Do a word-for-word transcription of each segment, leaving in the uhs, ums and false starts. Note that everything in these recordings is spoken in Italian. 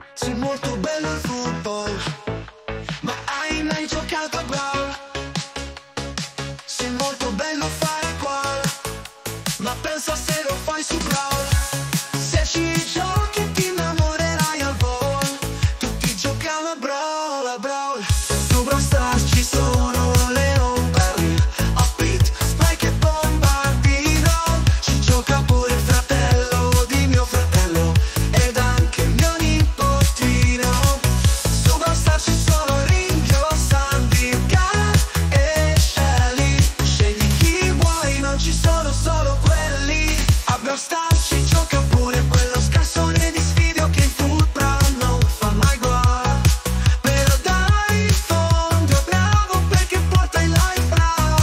Sei molto bello il football, ma hai mai giocato a Brawl? Sei molto bello fare gol, ma pensa se lo fai su Brawl. Se ci giochi ti innamorerai al vol, tutti giocano a Brawl, a Brawl. Su Brawl Stars ci sono Leon, Barry, Upbeat, Spike e Bombardino. Ci gioca pure il fratello di mio fratello ed anche il mio nipotino. Su Brawl Stars ci sono Ringhio, Sandy, Gar e Shelly. Scegli chi vuoi, non ci sono solo quelli. A Brawl Stars ci gioca pure quello scarsone di Sfidio che in football non fa mai gol. Però dai, in fondo è bravo perché porta in live Brawl.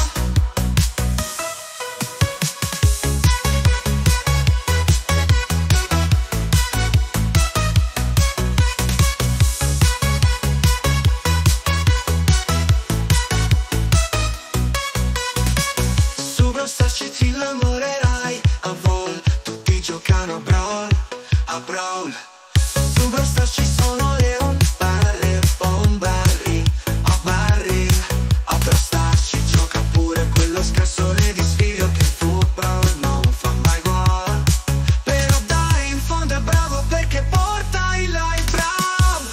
Su Brawl Stars ci ti innamorerai a vol, tutti giocano a Brawl, a Brawl. Su Brawl Stars ci sono Leon, Barry, Bombardi, a Barry. A Brawl Stars ci gioca pure quello scarsone di Sfidio che in football non fa mai gol. Però dai, in fondo è bravo perché porta il live Brawl.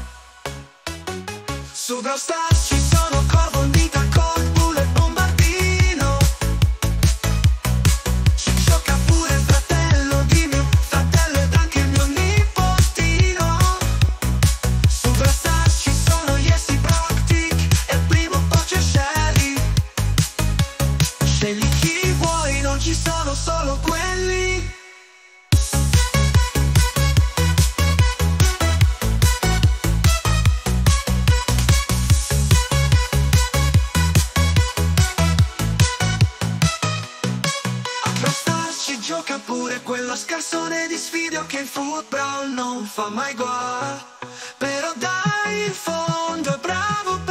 Su Brawl Stars ci sono Corvo, Nita, Colt, Bull e Bombardino. Ci gioca pure il fratello di mio fratello ed anche il mio nipotino. Su Brawl Stars ci sono Yesy, Proctic e il primo coach è Shelly. Scegli chi vuoi, non ci sono solo quelli. A Brawl Stars ci gioca pure quello scarsone di Sfidio che in football non fa mai gol. Però dai, in fondo è bravo